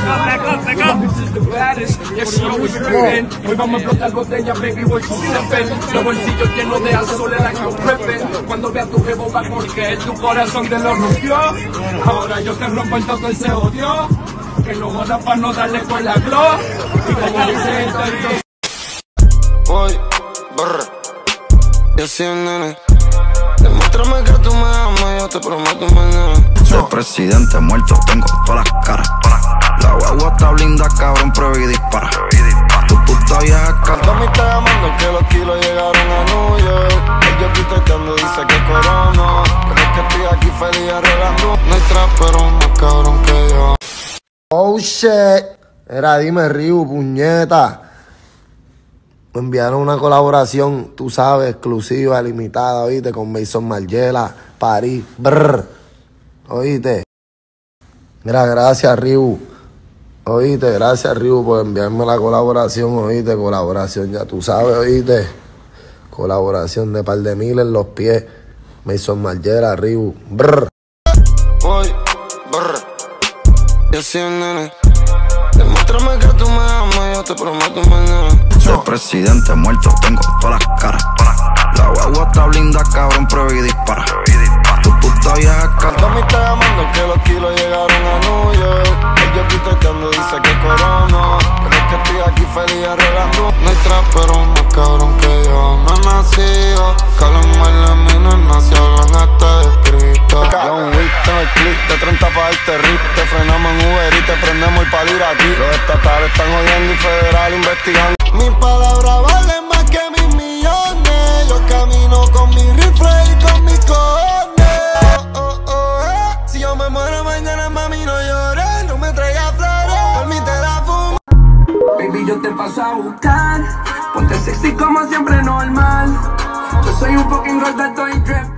Hoy vamos a explotar botella, baby, what you sippin'. Los bolsillos llenos de azules like I'm rippin'. Cuando veas tu jevo va porque tu corazón te lo rompió. Ahora yo te rompo el todo y se odió. Que no jodas pa' no darle con la glow. Y como dice esto, voy, brr. Yo soy el nene. Demuéstrame que tú me amas, yo te prometo mañana. El presidente muerto, tengo todas las caras. La guagua está blinda, cabrón, prueba y dispara. Tu puta vieja Canto me está llamando que los kilos llegaron a New York. El jockey testeando dice que corono. Pero es que estoy aquí feliz arreglando. No hay trapero más cabrón que yo. Oh shit. Era, dime, Ryu, puñeta. Me enviaron una colaboración, tú sabes, exclusiva, limitada, oíste, con Mason Margiela, París, brr. Oíste. Mira, gracias, Ryu. Oíste, gracias, Ryu, por enviarme la colaboración, oíste, colaboración, ya tú sabes, oíste. Colaboración de par de mil en los pies. Mason Margiela, Ryu, brr. Voy, brr. Yo soy el nene. Demuéstrame que tú me amas, yo te prometo mañana. El presidente muerto, tengo todas las caras. La guagua está blinda, cabrón, prueba y dispara. Tu puta vieja Canto me está llamando que los kilos llegaron a New York. El jockey testeando dice que corono. Pero es que estoy aquí feliz arreglando. No hay trapero más cabrón que yo. No he nacido, que hablan mal de mí, no nací, hablan hasta de escrito. John Wick, tengo el clip de 30 pa' darte rip. Te frenamos en Uber y te prendemos el palir aquí. Los estatales están jodiendo y federal investigando. Mi palabra vale más que mis millones. Yo camino con mi rifle y con mis cojones. Si yo me muero mañana, mami, no llores. No me traigas flores, permítela la fuma. baby, yo te paso a buscar. Ponte sexy como siempre normal. Yo soy un fucking gordo, estoy drip.